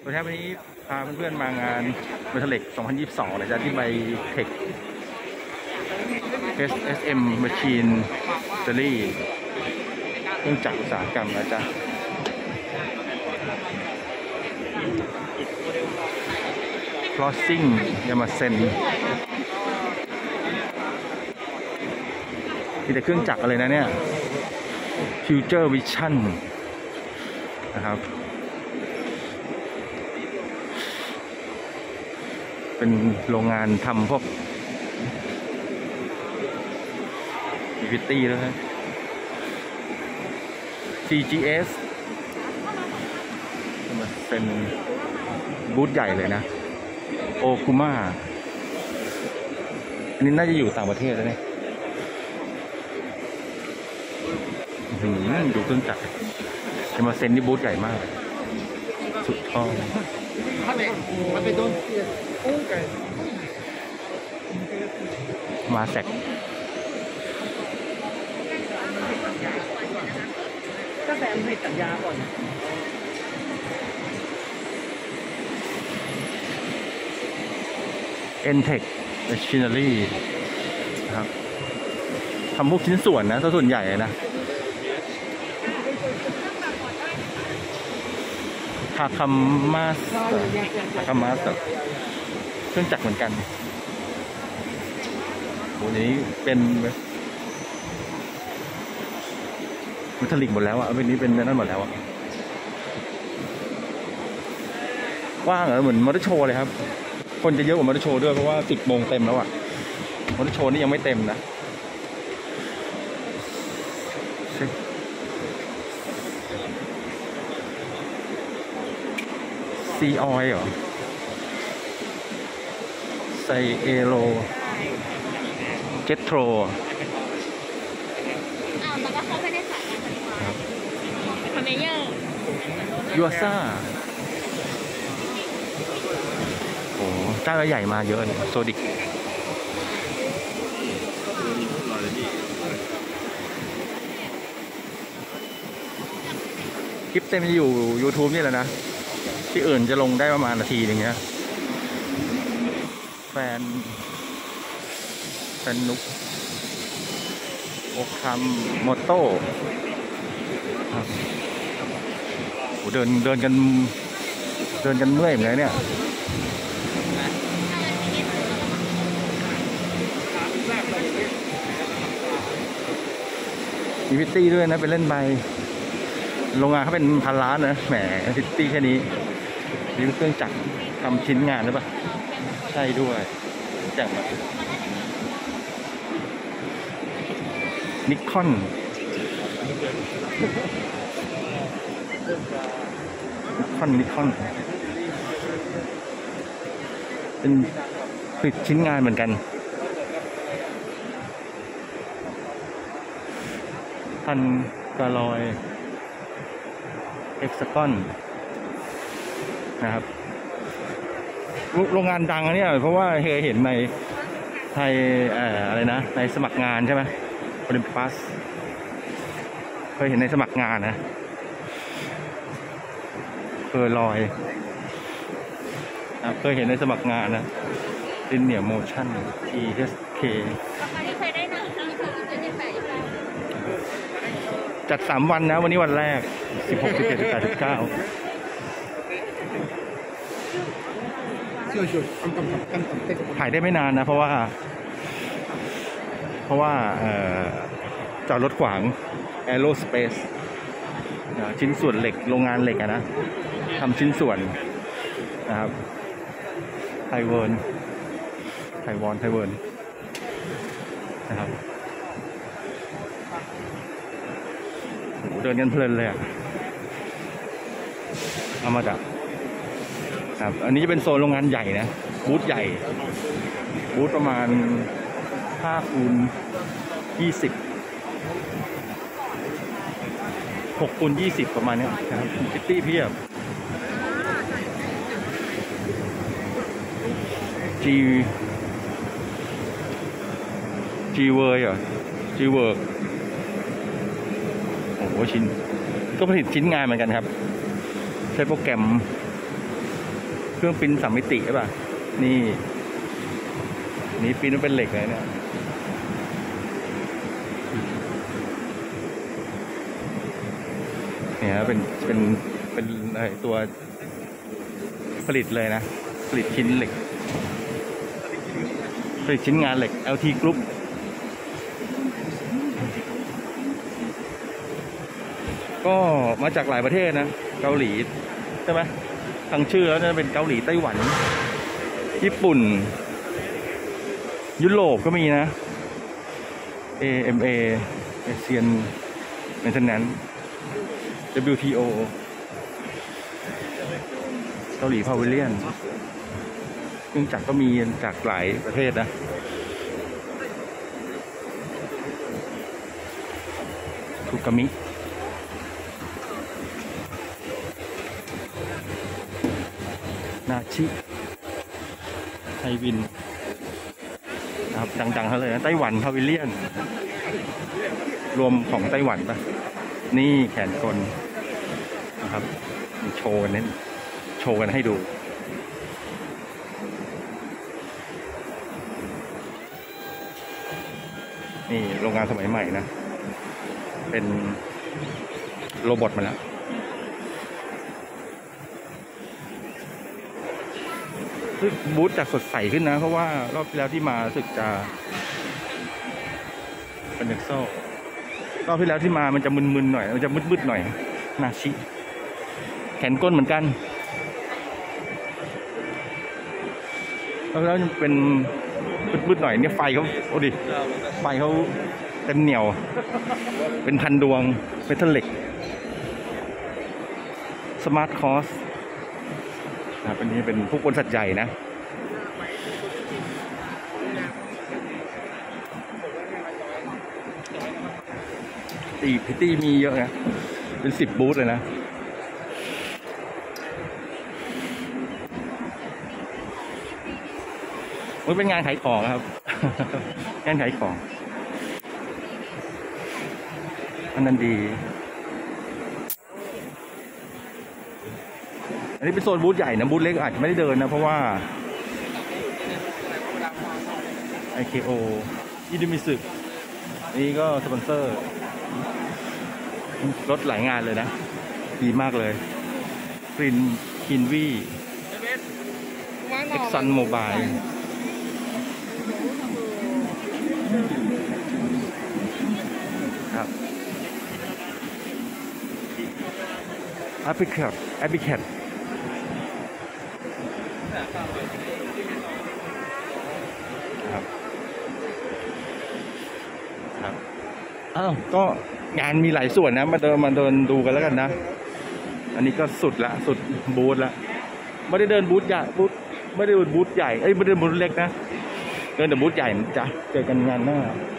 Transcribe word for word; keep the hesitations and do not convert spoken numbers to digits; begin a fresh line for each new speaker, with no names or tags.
สวัสดีครับวันนี้พาเพื่อนๆมางานเมทัลเล็กสองพันยี่สิบสองนะจ๊ะที่ไบเทค เอส เอส เอ็ม Machine Series เครื่องจักรอุตสาหกรรมนะจ๊ะ Crossing Yamasen มีแต่เครื่องจักรอะไรนะเนี่ย Future Vision นะครับเป็นโรงงานทำพวก อี วี ที แล้วนะ ซี จี เอส มันเป็นบูธใหญ่เลยนะ โอคุมาอันนี้น่าจะอยู่ต่างประเทศแล้วเนี่ยดูเครื่องจักรจะมาเซ็นที่บูธใหญ่มากสุดท้องมาแสก
ก็แซมผิดสัญญาก่อน
เอ็นเทค Machinery นะครับทำพวกชิ้นส่วนนะส่วนใหญ่นะทาคัมมาสทาคัมมาสเครื่องจักรเหมือนกันวันนี้เป็นเมทัลลิกหมดแล้วอ่ะวันนี้เป็นนั่นหมดแล้วอ่ะว่างเหรอเหมือนมอเตอร์โชว์เลยครับคนจะเยอะกว่ามอเตอร์โชว์ด้วยเพราะว่าสิบโมงเต็มแล้วอ่ะมอเตอร์โชว์นี่ยังไม่เต็มนะซีออยเหรอไซเอโรเจตโทร
อ้าวแต่ก็เขาไม่ได้สายงานผลิตภัณฑ์คอมเมเยอร์
ยูอาซ่าโอ้เจ้าใหญ่มาเยอะเลยโซดิกคลิปเต็มจะอยู่ YouTube นี่แหละนะที่อื่นจะลงได้ประมาณนาทีอย่างเงี้ยแฟนแฟนนุกโอคัมโมโต้โหเดินเดินกันเดินกันเมื่อยเหมือนกันเนี่ยมีพิตตี้ด้วยนะเป็นเล่นใบโรงงานเขาเป็นพันล้านนะแหมพิตตี้แค่นี้นี่เป็นเครื่องจักรทำชิ้นงานหรือเปล่าใช่ด้วยจังแบบนิคอนนิคอนนิคอนเป็นผลิตชิ้นงานเหมือนกันพันกาลอยเอ็กซ์กอนนะครับโรงงานดังอันนี้เพราะว่าเคยเห็นในไทยอะไรนะในสมัครงานใช่ไหมโอลิมปัสเคยเห็นในสมัครงานนะเคยลอยนะเคยเห็นในสมัครงานนะลินเนียร์โมชั่น ที เอส เค จัดสามวันนะวันนี้วันแรกสิบหก สิบเจ็ด สิบแปด สิบเก้าถ่ายได้ไม่นานนะเพราะว่าเพราะว่าจอดรถขวาง Aerospace ชิ้นส่วนเหล็กโรงงานเหล็กอะนะทำชิ้นส่วนนะครับไทเวิร์นไทวอนไทเวิร์นนะครับเดินกันเพลินเลยอ่ะเอามาจากครับอันนี้จะเป็นโซนโรงงานใหญ่นะบูธใหญ่บูธประมาณห้าคูณยี่สิบหกคูณยี่สิบประมาณนี้นะครับพิตตี้เพียบจีจีเวอร์เหรอจีเวอร์โอ้โหชิ้นก็ผลิตชิ้นงานเหมือนกันครับใช้โปรแกรมเครื่องปริ้นสามมิติใช่ป่ะนี่นี่ปริ้นมันเป็นเหล็กเลยเนี่ยเนี่ยเป็นเป็นเป็นอะไรตัวผลิตเลยนะผลิตชิ้นเหล็กผลิตชิ้นงานเหล็ก แอล ที Group ก็มาจากหลายประเทศนะเกาหลีใช่ไหมฟังชื่อแล้วเนี่ยเป็นเกาหลีไต้หวันญี่ปุ่นยุโรปก็มีนะ เอ เอ็ม เอ Asian Maintenance ดับเบิลยู ที โอ เกาหลีพาวิเลียนเครื่องจักรก็มีจากหลายประเทศนะทุกามินาชิไฮวินนะครับดังๆเขาเลยนะไต้หวันพาวิเลียนรวมของไต้หวันปะนี่แขนกลนะครับโชว์กันเน้นโชว์กันให้ดูนี่โรงงานสมัยใหม่นะเป็นโรบอทมาแล้วบูธจากสดใสขึ้นนะเพราะว่ารอบที่แล้วที่มารู้สึกจะเป็นเด็กโซ่รอบที่แล้วที่มามันจะมึนๆหน่อยมันจะมืดๆหน่อยนาชิแขนก้นเหมือนกันรอบที่แล้วเป็นมืดๆหน่อยเนี่ยไฟเขาโอ้ดิไฟเขาเต็มเหนียวเป็นพันดวงเมทัลเหล็กสมาร์ทคอสนะเป็นนี้เป็นพวกบริษัทใหญ่นะตีพิตตี้มีเยอะนะเป็นสิบบูธเลยนะมันเป็นงานขายของครับ งานขายของอันนั้นดีอันนี้เป็นโซนบูธใหญ่นะบูธเล็กอาจจะไม่ได้เดินนะเพราะว่า ไอ เค โอ อิดิมิสึนี่ก็สปอนเซอร์รถหลายงานเลยนะดีมากเลยกรีนคินวีเอ็กซันโมบายครับแอปพลิเคชันแอปพลิเคชันครับครับอ้าวก็งานมีหลายส่วนนะมาเดินมาเดินดูกันแล้วกันนะอันนี้ก็สุดละสุดบูธละไม่ได้เดินบูธใหญ่บูธไม่ได้เดินบูธใหญ่เอ้ยไม่ได้เดินบูธเล็กนะเดินแต่บูธใหญ่จะเจอกันงานหน้า